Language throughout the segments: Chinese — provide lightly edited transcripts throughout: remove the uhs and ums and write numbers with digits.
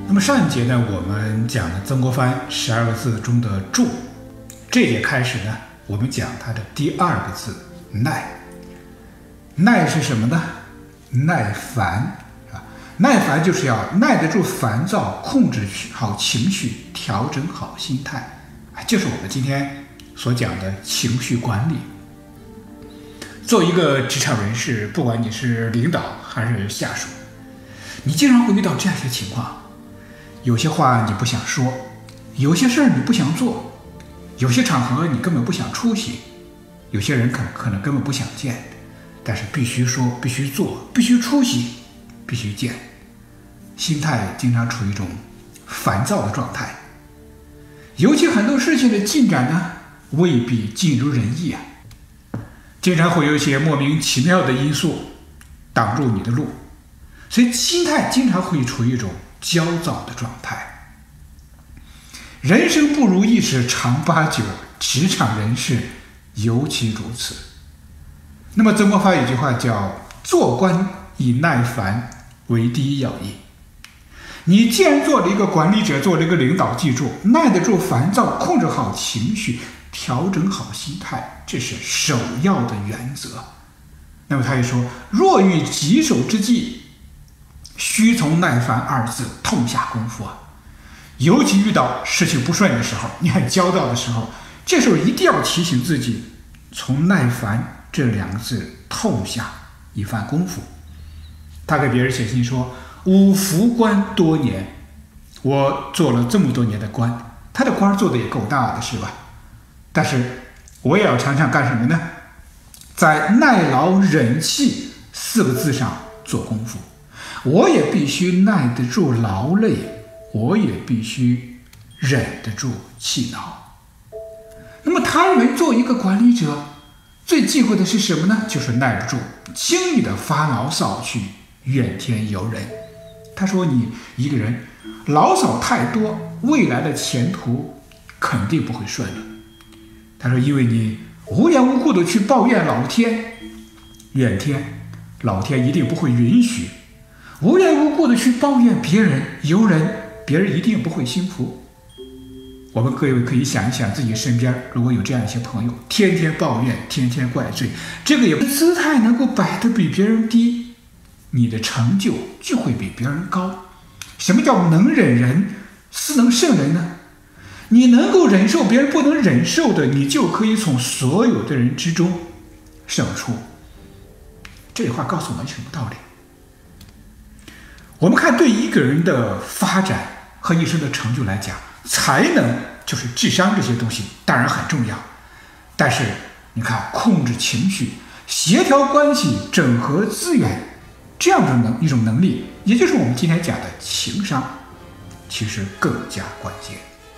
那么上一节呢，我们讲了曾国藩12个字中的“助”，这节开始呢，我们讲它的第2个字“耐”。耐是什么呢？耐烦啊，耐烦就是要耐得住烦躁，控制好情绪，调整好心态啊，就是我们今天所讲的情绪管理。作为一个职场人士，不管你是领导还是下属，你经常会遇到这样一些情况：有些话你不想说，有些事儿你不想做，有些场合你根本不想出席，有些人可能根本不想见，但是必须说，必须做，必须出席，必须见，心态经常处于一种烦躁的状态。尤其很多事情的进展呢，未必尽如人意啊，经常会有一些莫名其妙的因素挡住你的路，所以心态经常会处于一种焦躁的状态。人生不如意事常八九，职场人士尤其如此。那么曾国藩有句话叫“做官以耐烦为第一要义”。你既然做了一个管理者，做了一个领导，记住，耐得住烦躁，控制好情绪，调整好心态，这是首要的原则。那么他也说，若遇棘手之际，须从耐烦2字痛下功夫啊。尤其遇到事情不顺的时候，你很焦躁的时候，这时候一定要提醒自己，从耐烦这2个字痛下一番功夫。他给别人写信说，吾服官多年，我做了这么多年的官，他的官做的也够大的是吧？但是我也要常常干什么呢？在耐劳忍气4个字上做功夫。我也必须耐得住劳累，我也必须忍得住气恼。那么他认为做一个管理者最忌讳的是什么呢？就是耐不住，轻易的发牢骚去怨天尤人。他说，你一个人牢骚太多，未来的前途肯定不会顺利。他说，因为你无缘无故的去抱怨老天，怨天，老天一定不会允许；无缘无故的去抱怨别人、尤人，别人一定不会心服。我们各位可以想一想，自己身边如果有这样一些朋友，天天抱怨，天天怪罪，这个也不姿态能够摆得比别人低，你的成就就会比别人高。什么叫能忍人，斯能胜人呢？你能够忍受别人不能忍受的，你就可以从所有的人之中胜出。这句话告诉我们什么道理？我们看，对一个人的发展和一生的成就来讲，才能就是智商这些东西当然很重要，但是你看，控制情绪、协调关系、整合资源，这样的一种能力，也就是我们今天讲的情商，其实更加关键。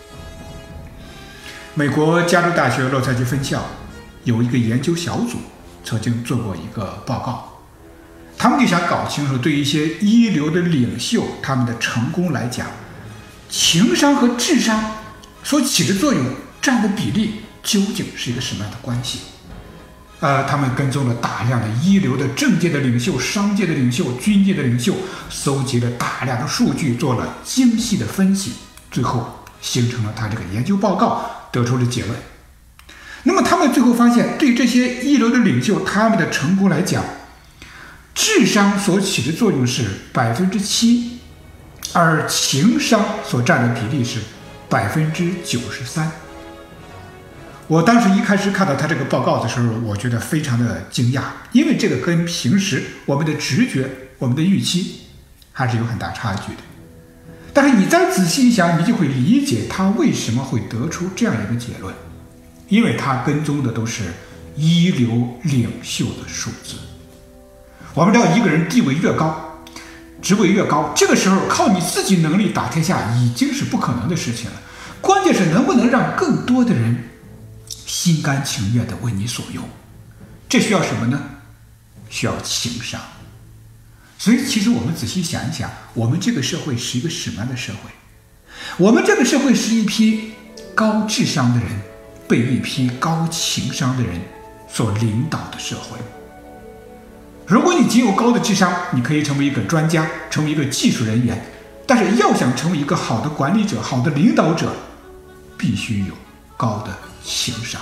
美国加州大学洛杉矶分校有一个研究小组曾经做过一个报告，他们就想搞清楚，对一些一流的领袖，他们的成功来讲，情商和智商所起的作用占的比例究竟是一个什么样的关系？他们跟踪了大量的一流的政界的领袖、商界的领袖、军界的领袖，搜集了大量的数据，做了精细的分析，最后形成了他这个研究报告，得出了结论。那么他们最后发现，对这些一流的领袖，他们的成功来讲，智商所起的作用是7%，而情商所占的比例是93%。我当时一开始看到他这个报告的时候，我觉得非常的惊讶，因为这个跟平时我们的直觉、我们的预期还是有很大差距的。但是你再仔细一想，你就会理解他为什么会得出这样一个结论，因为他跟踪的都是一流领袖的数字。我们知道，一个人地位越高，职位越高，这个时候靠你自己能力打天下已经是不可能的事情了，关键是能不能让更多的人心甘情愿地为你所用。这需要什么呢？需要情商。所以其实我们仔细想一想，我们这个社会是一个什么样的社会？我们这个社会是一批高智商的人被一批高情商的人所领导的社会。如果你仅有高的智商，你可以成为一个专家，成为一个技术人员， 但是要想成为一个好的管理者、好的领导者，必须有高的情商。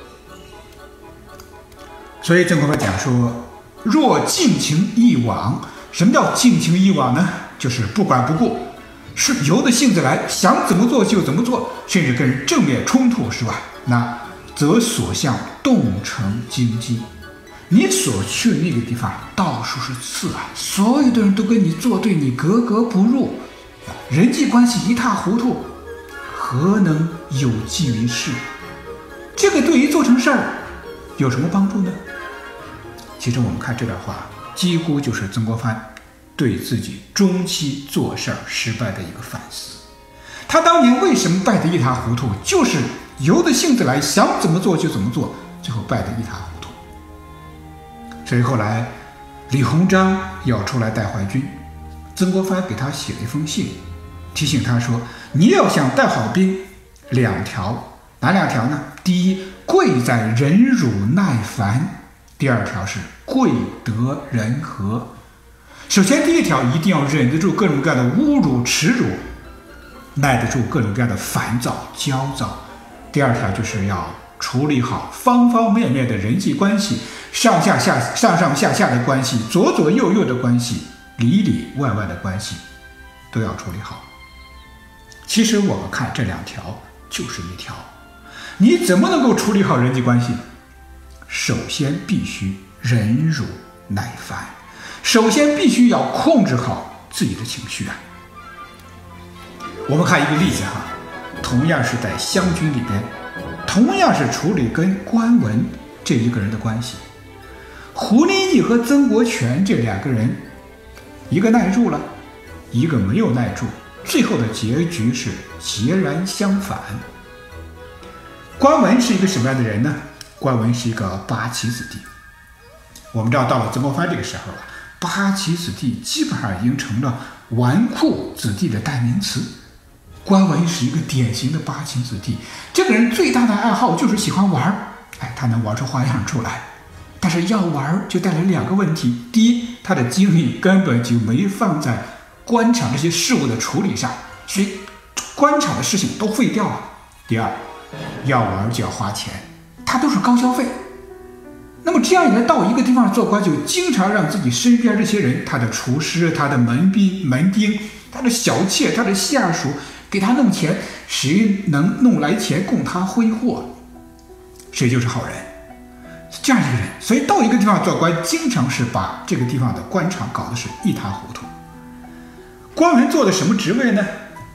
所以曾国藩讲说，若尽情一往。什么叫尽情一往呢？就是不管不顾，是由着性子来，想怎么做就怎么做，甚至跟人正面冲突，是吧？那则所向动诚京畿。你所去的那个地方到处是刺啊，所有的人都跟你作对，你格格不入，人际关系一塌糊涂，何能有济于事？这个对于做成事儿有什么帮助呢？其实我们看这段话，几乎就是曾国藩对自己中期做事失败的一个反思。他当年为什么败得一塌糊涂？就是由着性子来，想怎么做就怎么做，最后败得一塌糊涂。所以后来李鸿章要出来带淮军，曾国藩给他写了一封信，提醒他说，你要想带好兵，2条，哪2条呢？第一，贵在忍辱耐烦，第2条是贵德人和。首先第1条一定要忍得住各种各样的侮辱耻辱，耐得住各种各样的烦躁焦躁。第2条就是要处理好方方面面的人际关系，上上下下的关系，左左右右的关系，里里外外的关系都要处理好。其实我们看这2条就是1条，你怎么能够处理好人际关系？首先必须忍辱耐烦，首先必须要控制好自己的情绪啊。我们看一个例子哈，同样是在湘军里边，同样是处理跟关文这一个人的关系，胡林翼和曾国荃这2个人，一个耐住了，一个没有耐住，最后的结局是截然相反。关文是一个什么样的人呢？关文是一个八旗子弟。我们知道到了曾国藩这个时候啊，八旗子弟基本上已经成了纨绔子弟的代名词。关文是一个典型的八旗子弟，这个人最大的爱好就是喜欢玩，他能玩出花样出来。但是要玩就带来2个问题：第一，他的精力根本就没放在官场这些事务的处理上，所以官场的事情都废掉了；第二，要玩就要花钱，他都是高消费。那么这样一来，到一个地方做官，就经常让自己身边这些人，他的厨师、他的门兵、门丁、他的小妾、他的下属，给他弄钱，谁能弄来钱供他挥霍，谁就是好人。这样一个人，所以到一个地方做官，经常是把这个地方的官场搞得是一塌糊涂。关文做的什么职位呢？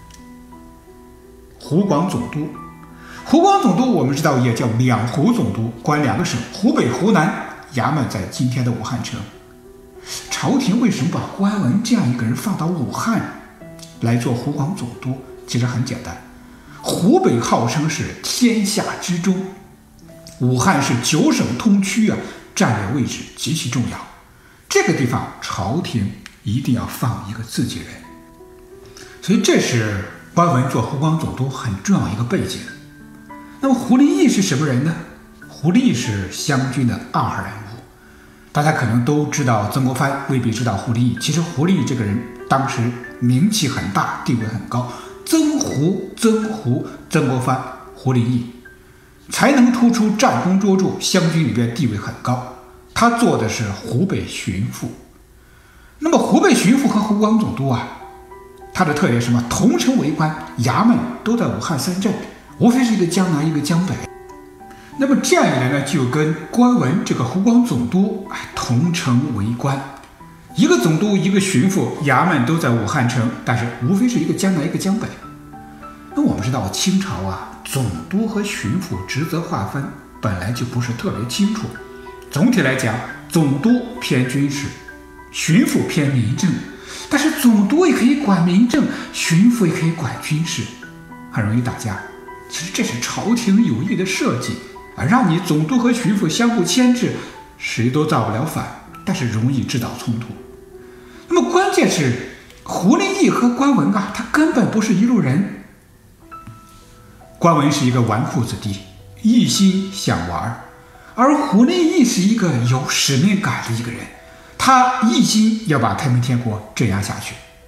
湖广总督。湖广总督我们知道也叫两湖总督，管2个省，湖北、湖南，衙门在今天的武汉城。朝廷为什么把关文这样一个人放到武汉来做湖广总督？其实很简单，湖北号称是天下之中，武汉是9省通衢啊，战略位置极其重要。这个地方朝廷一定要放一个自己人，所以这是关文做湖广总督很重要一个背景。那么胡林翼是什么人呢？胡林翼是湘军的2号人物，大家可能都知道曾国藩，未必知道胡林翼。其实胡林翼这个人当时名气很大，地位很高，曾国藩、胡林翼才能突出战功卓著，湘军里边地位很高。他做的是湖北巡抚。那么湖北巡抚和湖广总督啊，他的特点是什么？同城为官，衙门都在武汉3镇，无非是一个江南一个江北。那么这样一来呢，就跟关文这个湖广总督同城为官，一个总督一个巡抚，衙门都在武汉城，但是无非是一个江南一个江北。那我们知道清朝啊，总督和巡抚职责划分本来就不是特别清楚。总体来讲，总督偏军事，巡抚偏民政，但是总督也可以管民政，巡抚也可以管军事，很容易打架。其实这是朝廷有意的设计啊，让你总督和巡抚相互牵制，谁都造不了反，但是容易制造冲突。那么关键是胡林翼和关文啊，他根本不是一路人。关文是一个纨绔子弟，一心想玩，而胡林翼是一个有使命感的一个人，他一心要把太平天国镇压下去。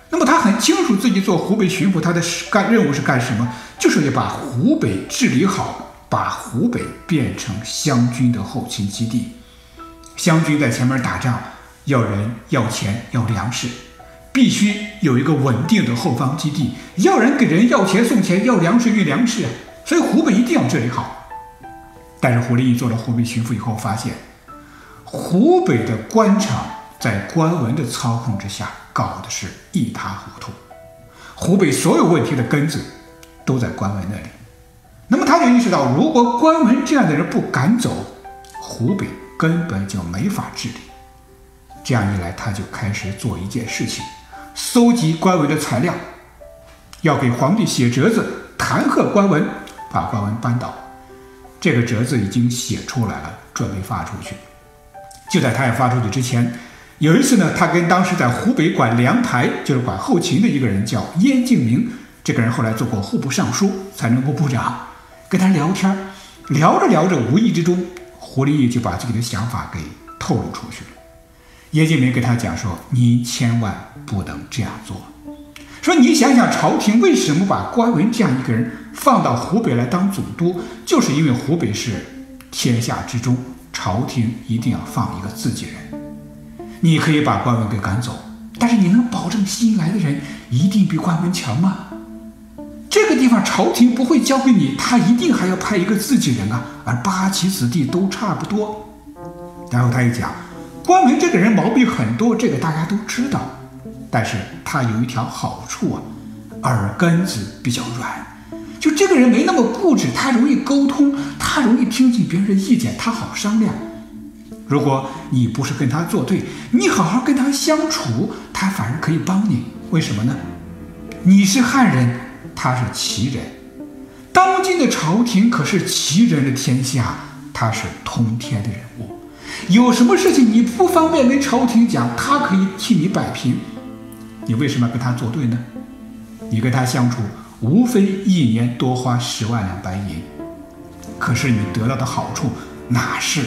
那么他很清楚自己做湖北巡抚，他的任务是干什么？就是要把湖北治理好，把湖北变成湘军的后勤基地。湘军在前面打仗，要人、要钱、要粮食，必须有一个稳定的后方基地，要人给人，要钱送钱，要粮食运粮食，所以湖北一定要治理好。但是胡立翼做了湖北巡抚以后，发现湖北的官场在关文的操控之下搞的是一塌糊涂，湖北所有问题的根子都在关文那里。那么他就意识到，如果关文这样的人不赶走，湖北根本就没法治理。这样一来，他就开始做一件事情，搜集关文的材料，要给皇帝写折子弹劾关文，把关文扳倒。这个折子已经写出来了，准备发出去。就在他要发出去之前，有一次呢，他跟当时在湖北管粮台，就是管后勤的一个人叫燕敬明，这个人后来做过户部尚书、财政部部长，跟他聊天，聊着聊着，无意之中，胡立翼就把自己的想法给透露出去了。燕敬明跟他讲说：“你千万不能这样做。说你想想，朝廷为什么把关文这样一个人放到湖北来当总督，就是因为湖北是天下之中，朝廷一定要放一个自己人。你可以把关文给赶走，但是你能保证新来的人一定比关文强吗？这个地方朝廷不会交给你，他一定还要派一个自己人啊，而八旗子弟都差不多。”然后他一讲，关文这个人毛病很多，这个大家都知道，但是他有一条好处啊，耳根子比较软。就这个人没那么固执，他容易沟通，他容易听进别人的意见，他好商量。如果你不是跟他作对，你好好跟他相处，他反而可以帮你。为什么呢？你是汉人，他是齐人，当今的朝廷可是齐人的天下，他是通天的人物。有什么事情你不方便跟朝廷讲，他可以替你摆平。你为什么要跟他作对呢？你跟他相处，无非一年多花10万两白银，可是你得到的好处哪是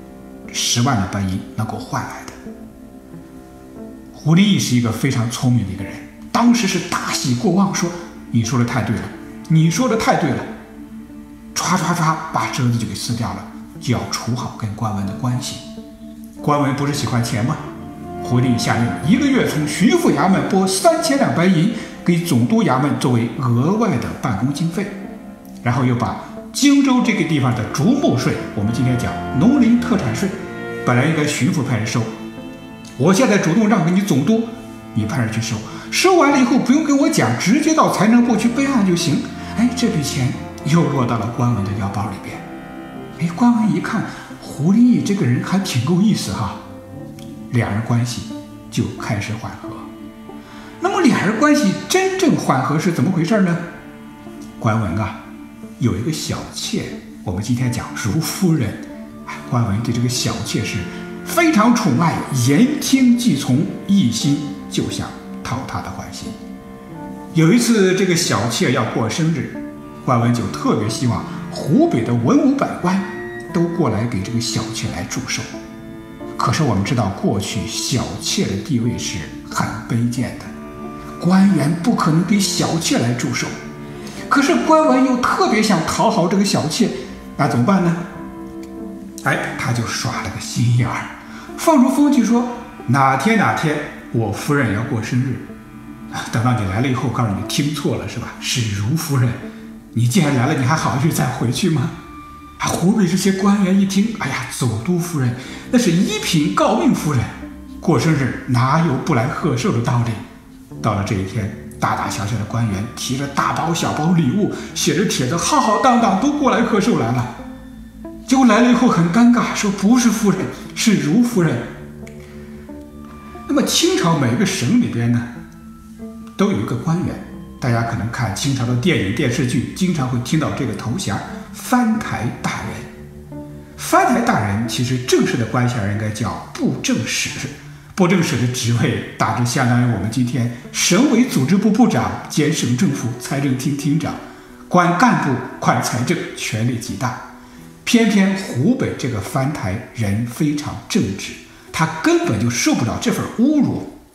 10万两白银能够换来的？胡立翼是一个非常聪明的一个人，当时是大喜过望，说：“你说的太对了，你说的太对了。”唰唰唰把折子就给撕掉了，就要处好跟关文的关系。关文不是喜欢钱吗？胡立翼下令1个月从巡抚衙门拨3000两白银给总督衙门作为额外的办公经费，然后又把荆州这个地方的竹木税，我们今天讲农林特产税，本来应该巡抚派人收，我现在主动让给你总督，你派人去收，收完了以后不用跟我讲，直接到财政部去备案就行。哎，这笔钱又落到了关文的腰包里边。哎，关文一看胡立翼这个人还挺够意思哈，两人关系就开始缓和。那么两人关系真正缓和是怎么回事呢？关文啊有一个小妾，我们今天讲如夫人，关文对这个小妾是非常宠爱，言听计从，一心就想讨她的欢心。有一次这个小妾要过生日，关文就特别希望湖北的文武百官都过来给这个小妾来祝寿。可是我们知道过去小妾的地位是很卑贱的，官员不可能给小妾来祝寿。可是关文又特别想讨好这个小妾，那怎么办呢？哎，他就耍了个心眼儿，放出风去说哪天我夫人要过生日，等到你来了以后告诉你听错了是吧？是如夫人，你既然来了，你还好意思再回去吗？湖北这些官员一听，哎呀，总督夫人那是一品诰命夫人，过生日哪有不来贺寿的道理？到了这一天，大大小小的官员提着大包小包礼物，写着帖子，浩浩荡荡都过来贺寿来了。结果来了以后很尴尬，说不是夫人，是如夫人。那么清朝每个省里边呢，都有一个官员，大家可能看清朝的电影电视剧，经常会听到这个头衔藩台大人。藩台大人其实正式的官衔应该叫布政使，布政使的职位大致相当于我们今天省委组织部部长兼省政府财政厅厅长，管干部管财政，权力极大。偏偏湖北这个藩台人非常正直，他根本就受不了这份侮辱，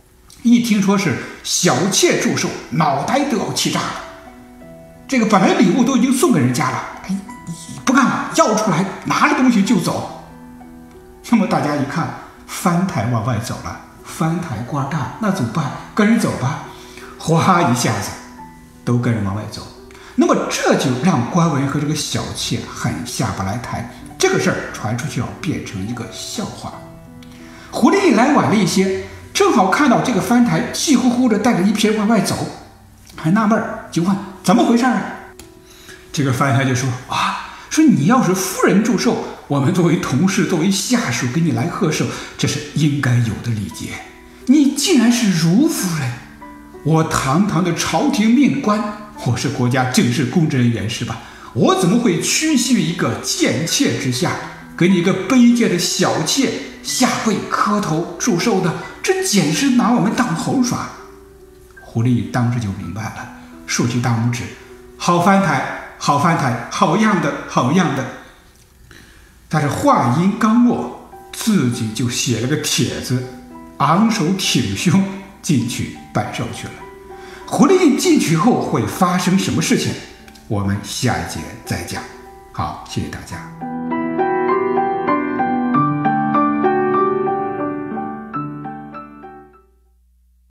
一听说是小妾祝寿，脑袋都要气炸了。这个本来礼物都已经送给人家了，不干了，要出来，拿着东西就走。那么大家一看，翻台往外走了，翻台挂大，那怎么办？跟人走吧，哗一下子都跟人往外走。那么这就让关文和这个小妾很下不来台，这个事儿传出去要变成一个笑话。狐狸一来晚了一些，正好看到这个翻台气呼呼的带着一批人往外走，还纳闷儿，就问怎么回事啊？这个翻台就说说你要是夫人祝寿，我们作为同事作为下属给你来贺寿，这是应该有的礼节。你竟然是如夫人，我堂堂的朝廷命官，我是国家正式公职人员是吧？我怎么会屈膝于一个贱妾之下，给你一个卑贱的小妾下跪磕头祝寿的？这简直拿我们当猴耍。狐狸当时就明白了，竖起大拇指，好翻台，好翻台，好样的，好样的。但是话音刚落，自己就写了个帖子，昂首挺胸进去办寿去了。狐狸进去后会发生什么事情，我们下一节再讲。好，谢谢大家。